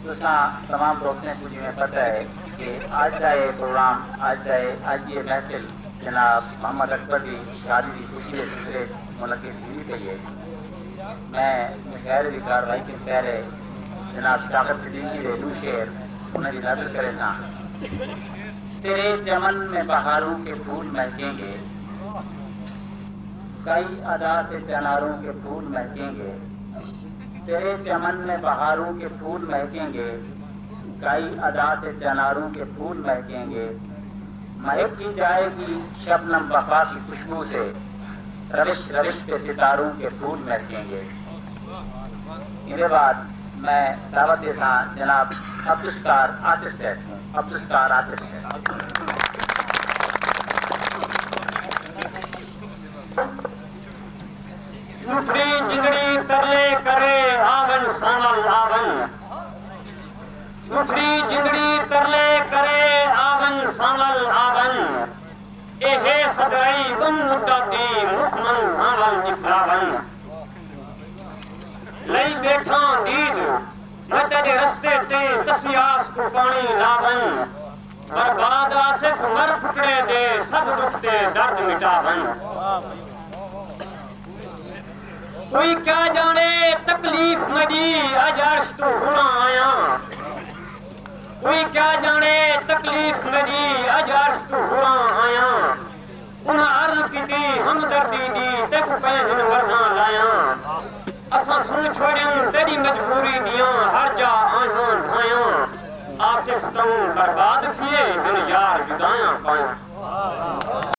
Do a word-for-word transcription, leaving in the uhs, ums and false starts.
تمام دوستوں کو جی پتہ ہے کہ آج کا یہ پروگرام آج کا آج یہ محفل جناب محمد اکبر کی شادی کی خوشی کے سلسلے منعقد ہوئی گئی ہے. میں خیر بھی کاروائی کے پہلے جناب شاکر صدیقی کے دو شعر انہیں بھی نظر کرے تھا. تیرے چمن میں بہاروں کے پھول مہکیں گے، کئی ادا سے چناروں کے پھول مہکیں گے. تیرے چمن میں بہاروں کے پھول مہکیں گے، کئی ادا سے چناروں کے پھول مہکیں گے. مہک کی جائے گی شبنم وفا کی خوشبو سے، روش روش کے ستاروں کے پھول مہکیں گے. اس کے بعد میں دعوت دیتا جناب عبدالستار آصف صاحب ہوں. عبدالستار آصف صاحب. جھوپڑی جگڑی ترلے کرے آون سانول آون، جھوپڑی جگڑی ترلے کرے آون سانول آون. اے صدرئی گم مدتی مکمن آون اکراون. لئی بیٹھا دید میں تیرے رستے تے تسیاس کو پانی لاون. برباد آصف مر پھکڑے دے سب رکھتے درد مٹاون. کوئی کیا جانے تکلیف مجی اجاش تو ہونا آیا، کوئی کیا جانے تکلیف مجی اجاش تو ہونا آیا. انہاں عرض کی تھی ہمدردی دی تے کو پہن ورنہ لایا. اساں سن چھوڑیں تیری مجبوری دیاں ہر جا آیاں ڈھایاں. آصف توں برباد تھیے ہن یار جدایاں پائیں.